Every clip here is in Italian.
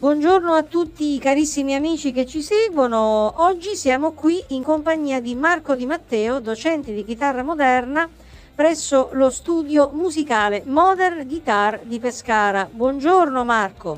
Buongiorno a tutti i carissimi amici che ci seguono. Oggi siamo qui in compagnia di Marco Di Matteo, docente di chitarra moderna presso lo studio musicale Modern Guitar di Pescara. Buongiorno Marco.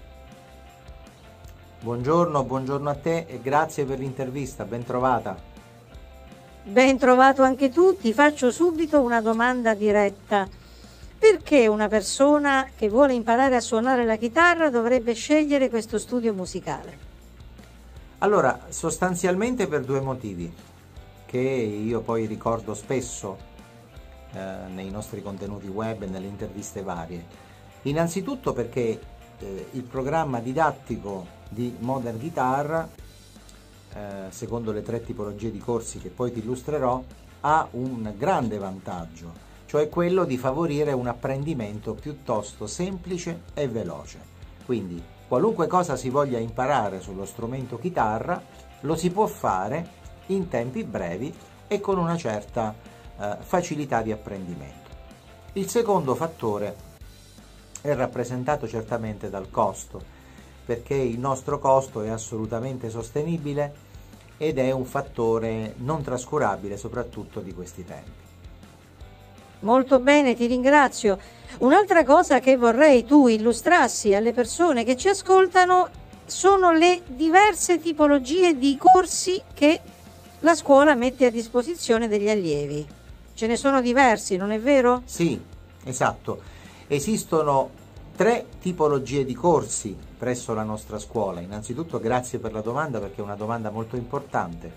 Buongiorno a te e grazie per l'intervista, ben trovata. Ben trovato anche tu. Ti faccio subito una domanda diretta. Perché una persona che vuole imparare a suonare la chitarra dovrebbe scegliere questo studio musicale? Allora, sostanzialmente per due motivi che io poi ricordo spesso nei nostri contenuti web e nelle interviste varie. Innanzitutto perché il programma didattico di Modern Guitar, secondo le 3 tipologie di corsi che poi ti illustrerò, ha un grande vantaggio, cioè quello di favorire un apprendimento piuttosto semplice e veloce. Quindi qualunque cosa si voglia imparare sullo strumento chitarra lo si può fare in tempi brevi e con una certa facilità di apprendimento. Il secondo fattore è rappresentato certamente dal costo, perché il nostro costo è assolutamente sostenibile ed è un fattore non trascurabile soprattutto di questi tempi. Molto bene, ti ringrazio. Un'altra cosa che vorrei tu illustrassi alle persone che ci ascoltano sono le diverse tipologie di corsi che la scuola mette a disposizione degli allievi. Ce ne sono diversi, non è vero? Sì, esatto. Esistono 3 tipologie di corsi presso la nostra scuola. Innanzitutto grazie per la domanda, perché è una domanda molto importante.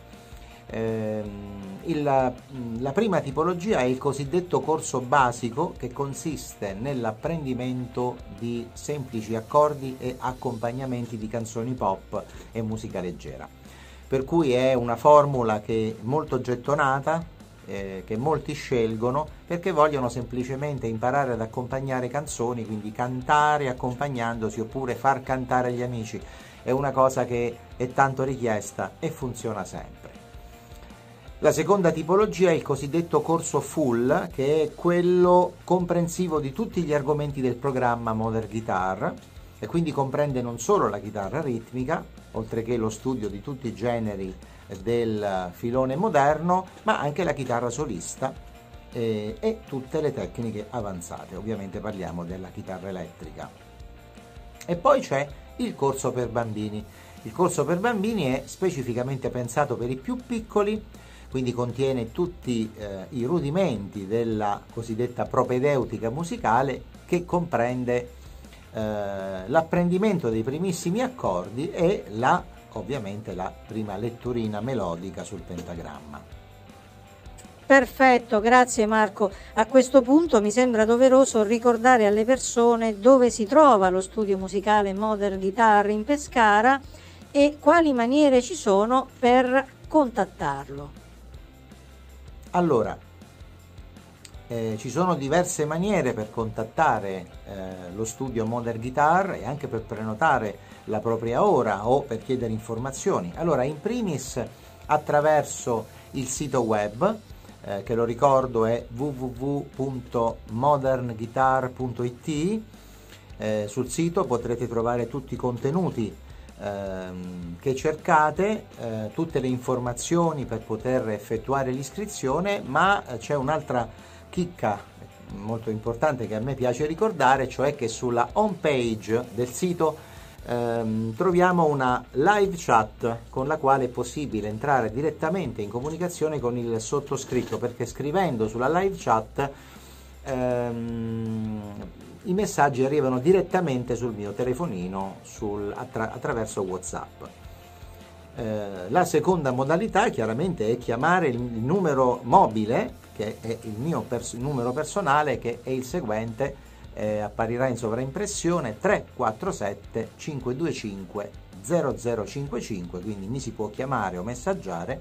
La prima tipologia è il cosiddetto corso basico, che consiste nell'apprendimento di semplici accordi e accompagnamenti di canzoni pop e musica leggera, per cui è una formula che è molto gettonata, che molti scelgono perché vogliono semplicemente imparare ad accompagnare canzoni, quindi cantare accompagnandosi oppure far cantare gli amici. È una cosa che è tanto richiesta e funziona sempre. La seconda tipologia è il cosiddetto corso full, che è quello comprensivo di tutti gli argomenti del programma Modern Guitar e quindi comprende non solo la chitarra ritmica, oltre che lo studio di tutti i generi del filone moderno, ma anche la chitarra solista e tutte le tecniche avanzate. Ovviamente parliamo della chitarra elettrica. E poi c'è il corso per bambini. Il corso per bambini è specificamente pensato per i più piccoli, quindi contiene tutti i rudimenti della cosiddetta propedeutica musicale, che comprende l'apprendimento dei primissimi accordi e ovviamente la prima letturina melodica sul pentagramma. Perfetto, grazie Marco. A questo punto mi sembra doveroso ricordare alle persone dove si trova lo studio musicale Modern Guitar in Pescara e quali maniere ci sono per contattarlo. Allora, ci sono diverse maniere per contattare lo studio Modern Guitar e anche per prenotare la propria ora o per chiedere informazioni. Allora, in primis attraverso il sito web, che lo ricordo è www.modernguitar.it. Sul sito potrete trovare tutti i contenuti che cercate, tutte le informazioni per poter effettuare l'iscrizione, ma c'è un'altra chicca molto importante che a me piace ricordare, cioè che sulla home page del sito troviamo una live chat con la quale è possibile entrare direttamente in comunicazione con il sottoscritto, perché scrivendo sulla live chat i messaggi arrivano direttamente sul mio telefonino attraverso WhatsApp. La seconda modalità chiaramente è chiamare il numero mobile, che è il mio numero personale, che è il seguente, apparirà in sovraimpressione: 347 525 0055, quindi mi si può chiamare o messaggiare.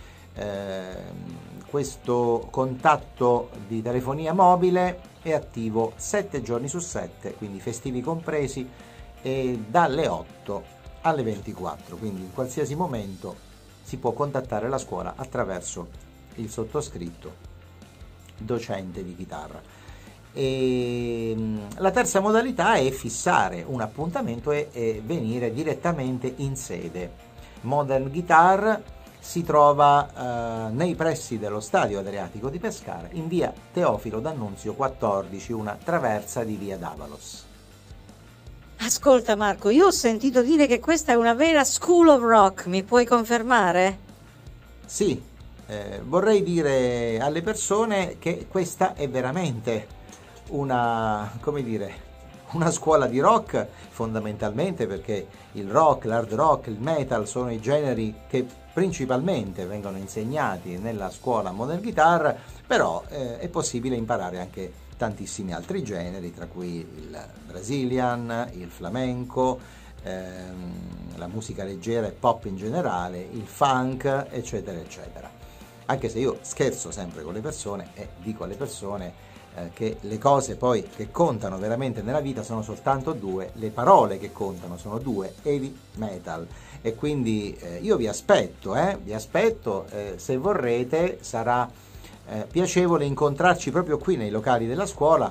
Questo contatto di telefonia mobile è attivo 7 giorni su 7, quindi festivi compresi, e dalle 8 alle 24, quindi in qualsiasi momento si può contattare la scuola attraverso il sottoscritto docente di chitarra. E la terza modalità è fissare un appuntamento e venire direttamente in sede. Modern Guitar si trova nei pressi dello Stadio Adriatico di Pescara, in via Teofilo D'Annunzio 14, una traversa di via D'Avalos. Ascolta Marco, io ho sentito dire che questa è una vera school of rock, mi puoi confermare? Sì, vorrei dire alle persone che questa è veramente una, come dire, una scuola di rock, fondamentalmente perché il rock, l'hard rock, il metal sono i generi che principalmente vengono insegnati nella scuola Modern Guitar, però è possibile imparare anche tantissimi altri generi, tra cui il Brazilian, il flamenco, la musica leggera e pop in generale, il funk, eccetera, eccetera. Anche se io scherzo sempre con le persone e dico alle persone che le cose poi che contano veramente nella vita sono soltanto due, le parole che contano sono due, heavy metal. E quindi io vi aspetto, se vorrete sarà piacevole incontrarci proprio qui nei locali della scuola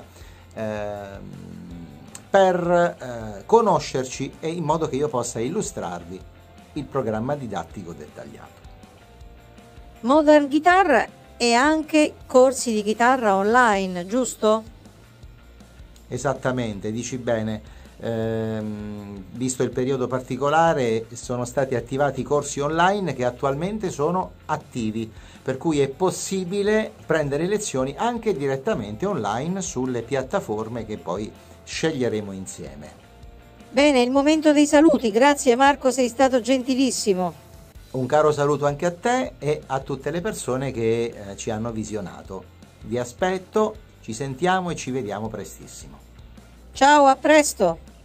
per conoscerci e in modo che io possa illustrarvi il programma didattico dettagliato. Modern Guitar e anche corsi di chitarra online, giusto? Esattamente, dici bene. Visto il periodo particolare sono stati attivati corsi online che attualmente sono attivi, per cui è possibile prendere lezioni anche direttamente online sulle piattaforme che poi sceglieremo insieme. Bene, il momento dei saluti, grazie Marco, sei stato gentilissimo. Un caro saluto anche a te e a tutte le persone che ci hanno visionato. Vi aspetto, ci sentiamo e ci vediamo prestissimo. Ciao, a presto!